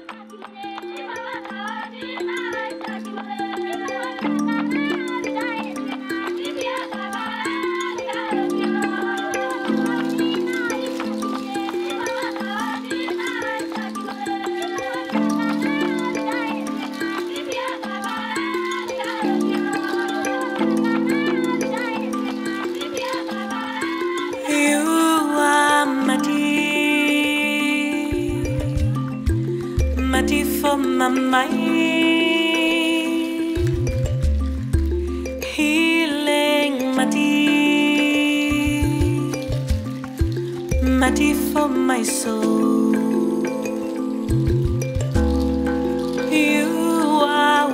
Mati for my mind, healing Mati for my soul. You are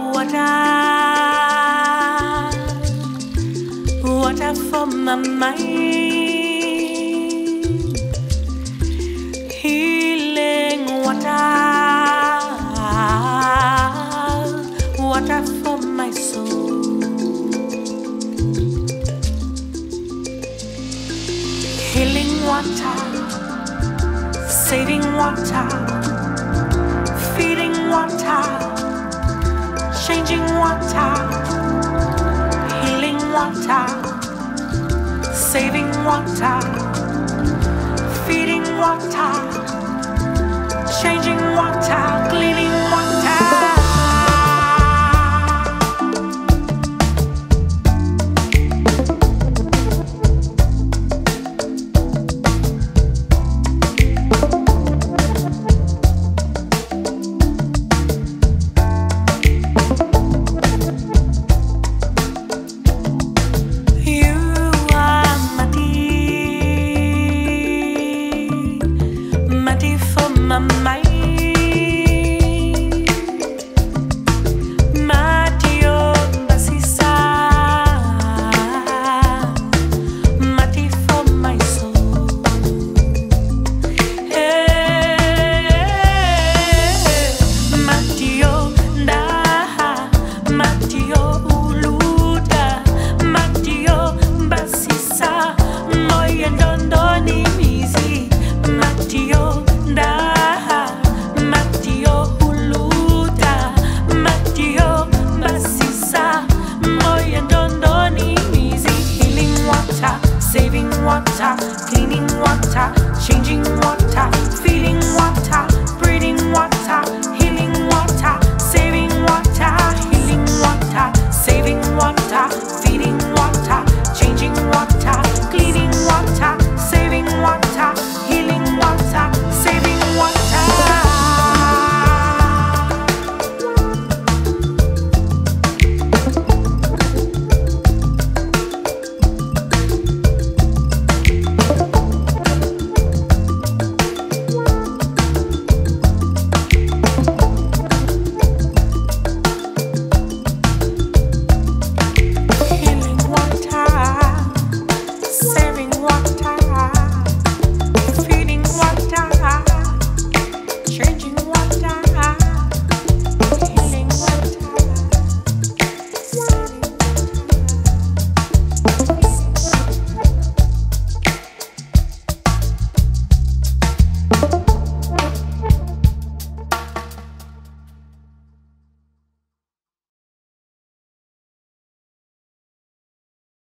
water for my mind, healing water for my soul. Healing water, saving water, feeding water, changing water. Healing water, saving water, feeding water, changing water, cleaning water. My mind, Matio Basisa, Mati for my soul. Hey, Matio da, Matio uluda, Matio Basisa, moye dondoni mizi, Matio da. Saving water, cleaning water, changing water, feeling